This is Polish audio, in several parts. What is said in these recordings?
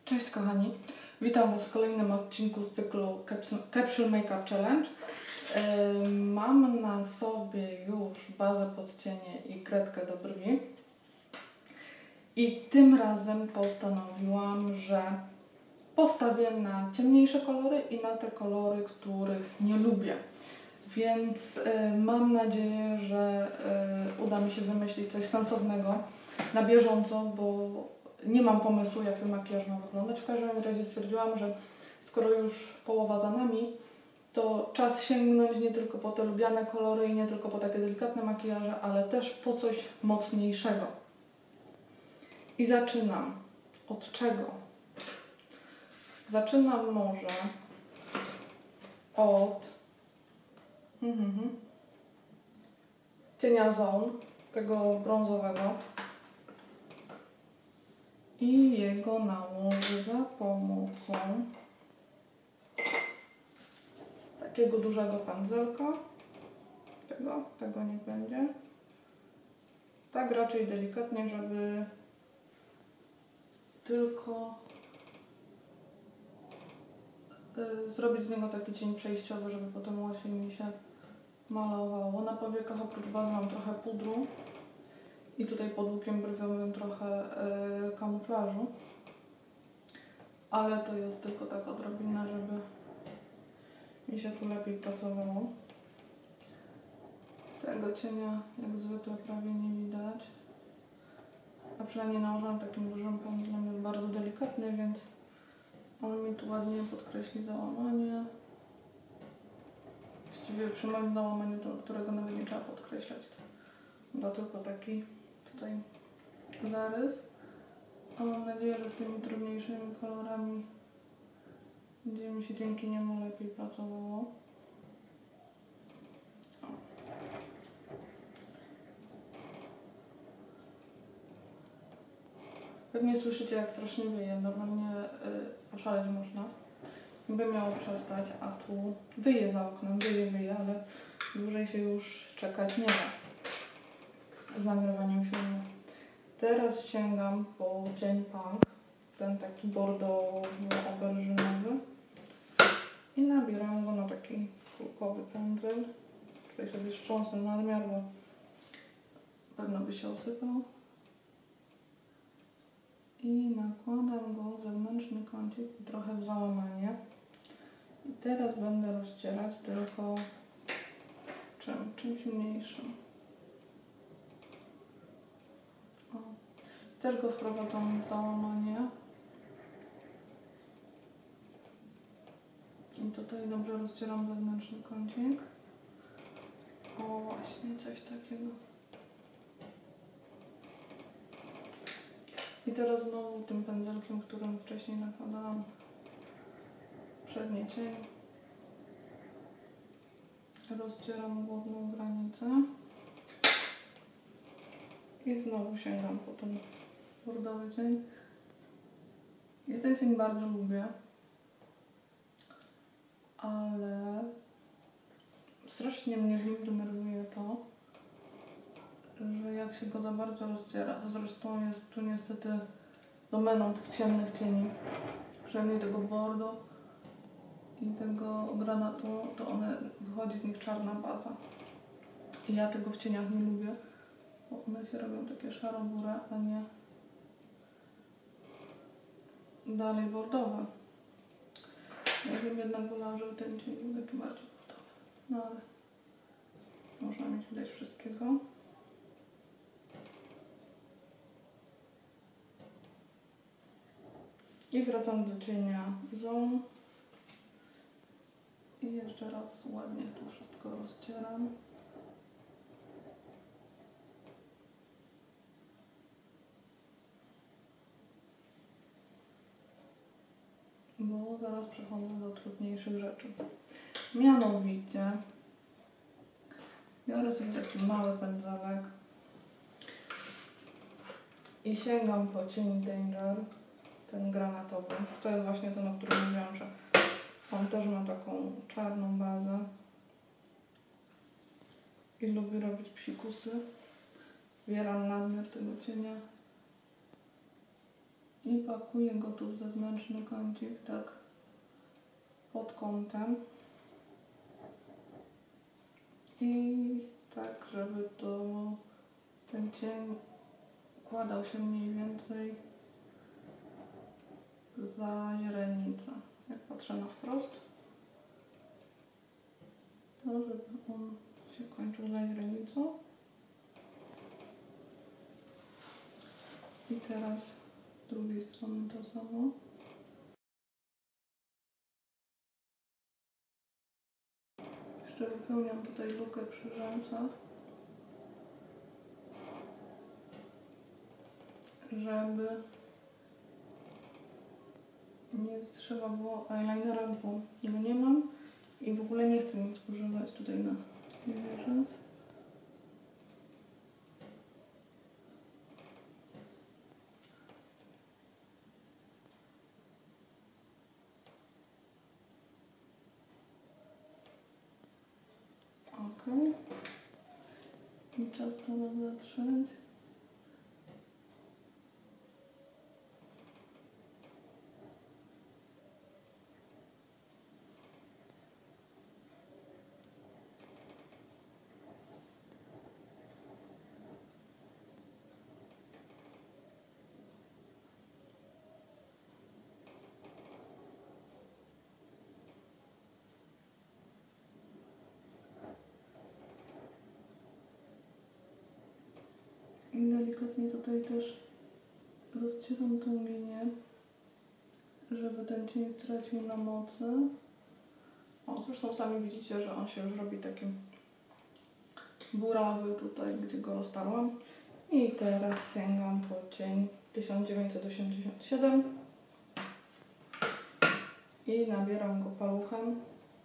Cześć kochani, witam Was w kolejnym odcinku z cyklu Capsule Makeup Challenge. Mam na sobie już bazę pod cienie i kredkę do brwi. I tym razem postanowiłam, że postawię na ciemniejsze kolory i na te kolory, których nie lubię. Więc mam nadzieję, że uda mi się wymyślić coś sensownego na bieżąco, bo nie mam pomysłu, jak ten makijaż ma wyglądać. W każdym razie stwierdziłam, że skoro już połowa za nami, to czas sięgnąć nie tylko po te lubiane kolory i nie tylko po takie delikatne makijaże, ale też po coś mocniejszego. I zaczynam. Od czego? Zaczynam może od cienia Zone, tego brązowego. I jego nałożę za pomocą takiego dużego pędzelka. Tego nie będzie. Tak raczej delikatnie, żeby tylko zrobić z niego taki cień przejściowy, żeby potem łatwiej mi się malowało. Na powiekach oprócz bazy mam trochę pudru. I tutaj pod łukiem brwiowym trochę kamuflażu. Ale to jest tylko tak odrobinę, żeby mi się tu lepiej pracowało. Tego cienia jak zwykle prawie nie widać. A przynajmniej nałożyłam takim dużym pędzlem, jest bardzo delikatny, więc on mi tu ładnie podkreśli załamanie. Właściwie przy moim załamaniu, którego nawet nie trzeba podkreślać, to tylko taki tutaj zarys. A mam nadzieję, że z tymi trudniejszymi kolorami będzie mi się dzięki niemu lepiej pracowało. Pewnie słyszycie, jak strasznie wieje. Normalnie oszaleć można. By miało przestać, a tu wyje za oknem, wyje, ale dłużej się już czekać nie da z nagrywaniem filmu. Teraz sięgam po cień Punk, ten taki bordowo-oberżynowy i nabieram go na taki kulkowy pędzel. Tutaj sobie strząsnę nadmiar, bo pewno by się osypał. I nakładam go w zewnętrzny kącik i trochę w załamanie. I teraz będę rozcierać tylko czymś mniejszym. O. Też go wprowadzam w załamanie. I tutaj dobrze rozcieram zewnętrzny kącik. O, właśnie coś takiego. I teraz znowu tym pędzelkiem, którym wcześniej nakładałam przedni cień, rozcieram główną granicę i znowu sięgam po ten bordowy cień. Ja ten cień bardzo lubię, ale strasznie mnie w nim denerwuje to, że jak się go za bardzo rozciera, to zresztą jest tu niestety domeną tych ciemnych cieni, przynajmniej tego bordo i tego granatu, to wychodzi z nich czarna baza. I ja tego w cieniach nie lubię, bo one się robią takie szaro-burę, a nie dalej bordowe. Ja bym jednak wolała, żeby ten cień był taki bardziej bordowy. No ale można mieć widać wszystkiego. I wracam do cienia Zone. I jeszcze raz ładnie to wszystko rozcieram. Bo zaraz przechodzę do trudniejszych rzeczy. Mianowicie biorę sobie taki mały pędzelek i sięgam po cień Danger, ten granatowy. To jest właśnie ten, o którym mówiłam, że on też ma taką czarną bazę i lubi robić psikusy. Zbieram nadmiar tego cienia I pakuję go tu w zewnętrzny kącik, tak pod kątem. I tak, żeby ten cień układał się mniej więcej za źrenicę. Jak patrzę na wprost, to żeby on się kończył za źrenicą. I teraz z drugiej strony to samo. Jeszcze wypełniam tutaj lukę przy rzęsach, żeby nie trzeba było eyelinera, bo jego nie mam i w ogóle nie chcę nic używać tutaj na linie rzęs. Ok. I czas to zatrzeć. I delikatnie tutaj też rozcieram tą linię, żeby ten cień stracił na mocy. O, zresztą sami widzicie, że on się już robi taki burawy tutaj, gdzie go roztarłam. I teraz sięgam po cień 1987 i nabieram go paluchem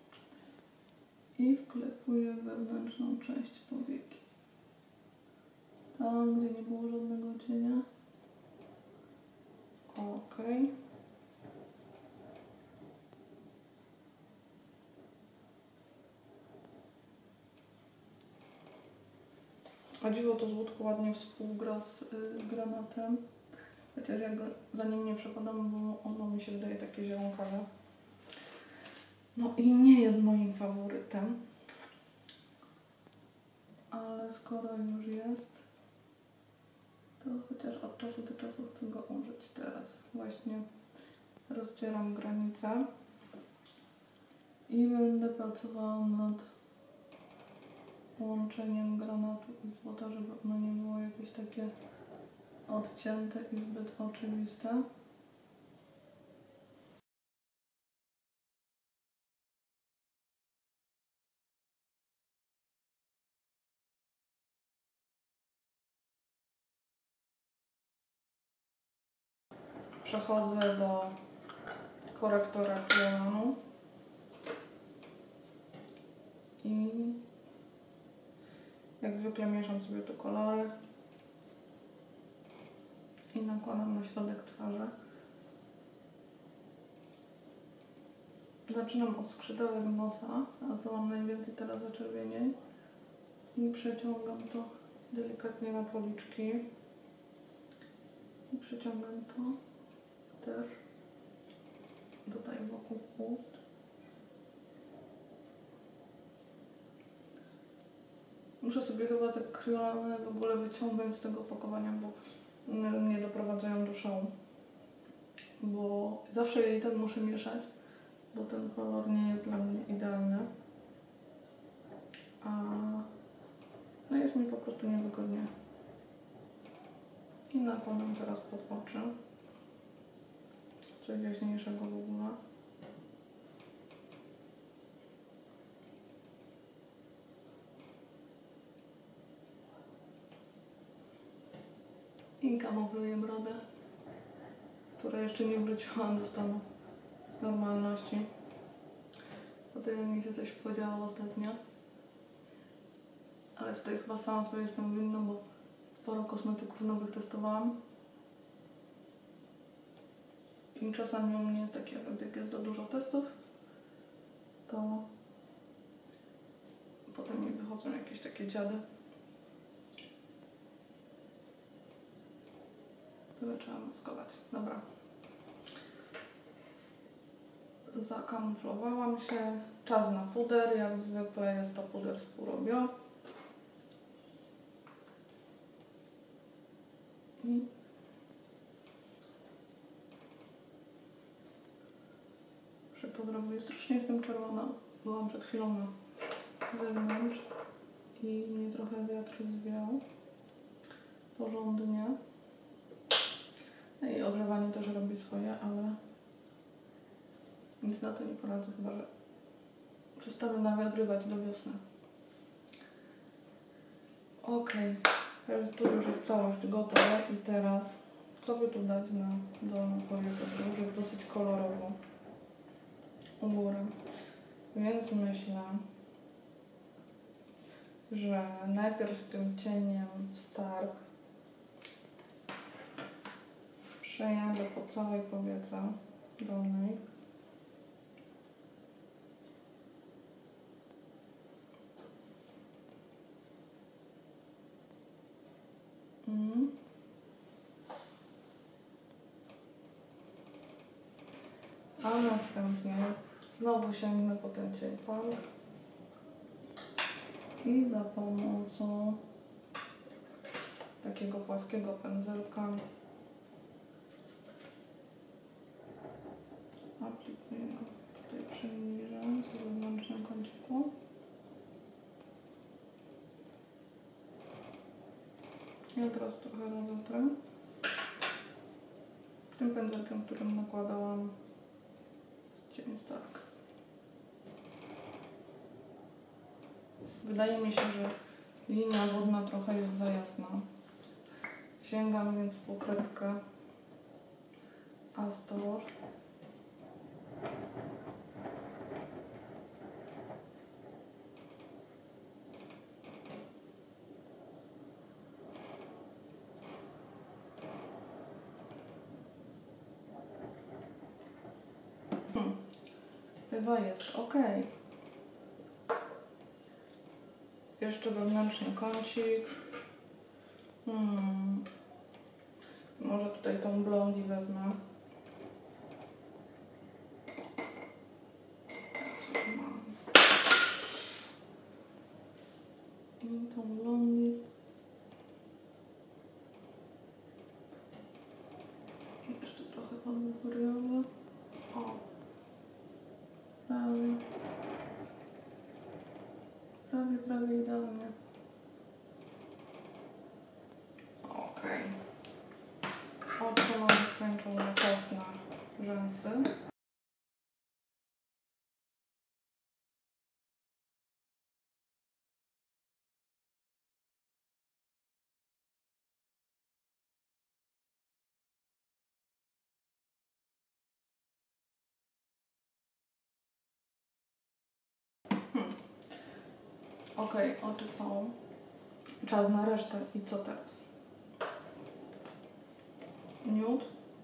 i wklepuję wewnętrzną część powieki. Tam, gdzie nie było żadnego cienia. Ok. O dziwo to złotko ładnie współgra z granatem. Chociaż ja go za nim nie przepadam, bo ono mi się wydaje takie zielonkawe. No i nie jest moim faworytem. Ale skoro już jest, to chociaż od czasu do czasu chcę go użyć teraz. Właśnie rozcieram granicę i będę pracowała nad łączeniem granatu i złota, żeby ono nie było jakieś takie odcięte i zbyt oczywiste. Przechodzę do korektora kryolanu i jak zwykle mieszam sobie tu kolory i nakładam na środek twarzy. Zaczynam od skrzydełek nosa, a to mam najwięcej teraz zaczerwienień i przeciągam to delikatnie na policzki i przeciągam to też tutaj wokół ust. Muszę sobie chyba te kryolany w ogóle wyciągnąć z tego opakowania, bo one mnie doprowadzają do szału. Bo zawsze jej ten muszę mieszać, bo ten kolor nie jest dla mnie idealny. No jest mi po prostu niewygodnie. I nakładam teraz pod oczy. Coś jaśniejszego w ogóle. I kamufluję brodę, która jeszcze nie wróciła do stanu normalności. Potem mi się coś podziało ostatnio. Ale tutaj chyba sama sobie jestem winna, bo sporo kosmetyków nowych testowałam. I czasami u mnie jest taki efekt, jak jest za dużo testów, to potem mi wychodzą jakieś takie dziady. To Tyle trzeba maskować. Dobra. Zakamuflowałam się. Czas na puder. Jak zwykle jest to puder z Purobio. I przypudrowuję. Strasznie jestem czerwona. Byłam przed chwilą na zewnątrz i mnie trochę wiatr zwiał. Porządnie. I ogrzewanie też robi swoje, ale nic na to nie poradzę, chyba że przestanę nawiadrywać do wiosny. Ok, tu już jest całość gotowa i teraz co by tu dać na dolną powiekę? To już jest dosyć kolorowo u góry, więc myślę, że najpierw tym cieniem Stark przejadę po całej powiece dolnej. A następnie znowu sięgnę po ten cień Punk i za pomocą takiego płaskiego pędzelka aplikuję go tutaj przybliżę z wewnętrznym kąciku. I od razu trochę rozetrę tym pędzelkiem, którym nakładałam cień Stark. Wydaje mi się, że linia wodna trochę jest za jasna. Sięgam więc po kredkę Astor. Chyba jest ok. Jeszcze wewnętrzny kącik. Może tutaj tą blondi wezmę. I tą blondi. I jeszcze trochę podwóriowe. O. Prawie idealnie. Ok. Oczy mamy skończone, czas na rzęsy. Ok, oczy są. Czas na resztę. I co teraz? Nude.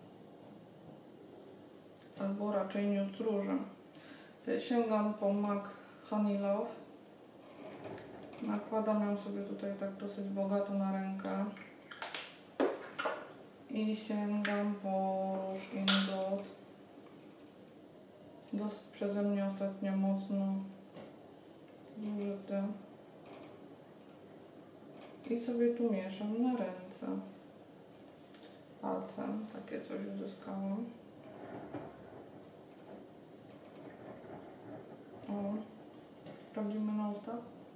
Albo raczej nude z różem. Sięgam po MAC Honey Love. Nakładam ją sobie tutaj tak dosyć bogato na rękę. I sięgam po róż In Blood. Dosyć przeze mnie ostatnio mocno zużyty. I sobie tu mieszam na ręce. Palcem takie coś uzyskałam. O, sprawdzimy na usta.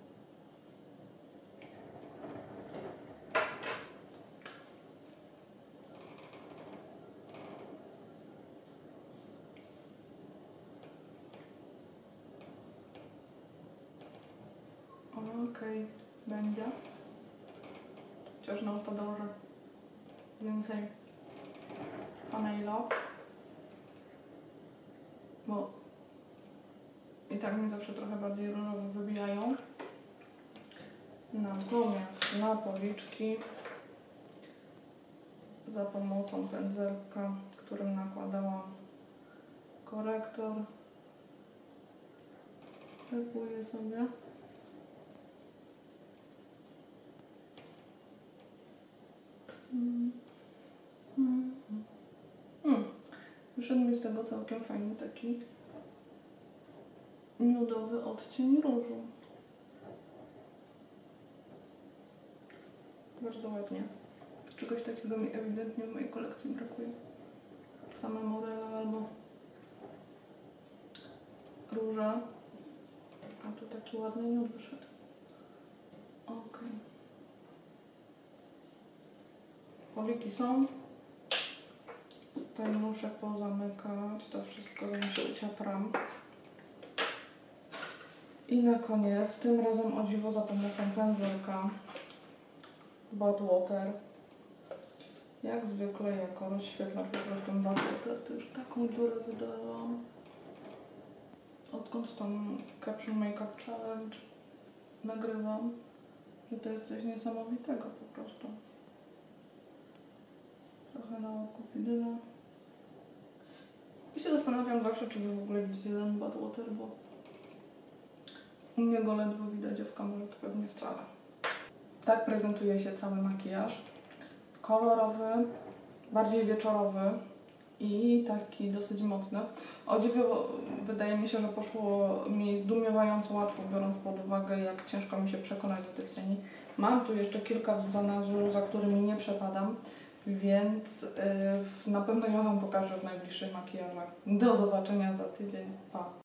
Okej, będzie. Chociaż na usta dołożę więcej Honey Love, bo i tak mi zawsze trochę bardziej różowo wybijają. Natomiast na policzki za pomocą pędzelka, którym nakładałam korektor, krypuję sobie. Wyszedł mi z tego całkiem fajny taki nudowy odcień różu. Bardzo ładnie. Czegoś takiego mi ewidentnie w mojej kolekcji brakuje. Same morele albo róża. A tu taki ładny nude wyszedł. Ok. Poliki są. Tutaj muszę pozamykać to wszystko, zanim się uciapram. I na koniec, tym razem o dziwo za pomocą pędzelka Bad Water. Jak zwykle jako rozświetlacz po prostu Bad Water. To już taką dziurę wydałam. Odkąd tam Capsule Makeup Challenge nagrywam, że to jest coś niesamowitego po prostu. Trochę na oko widyna. I się zastanawiam zawsze, czy wy w ogóle widzicie ten Bad Water, bo u mnie go ledwo widać, a w kamerze to pewnie wcale. Tak prezentuje się cały makijaż. Kolorowy, bardziej wieczorowy i taki dosyć mocny. O dziwo wydaje mi się, że poszło mi zdumiewająco łatwo, biorąc pod uwagę, jak ciężko mi się przekonać do tych cieni. Mam tu jeszcze kilka w zanadrzu, za którymi nie przepadam, więc na pewno ja Wam pokażę w najbliższych makijażach. Do zobaczenia za tydzień. Pa!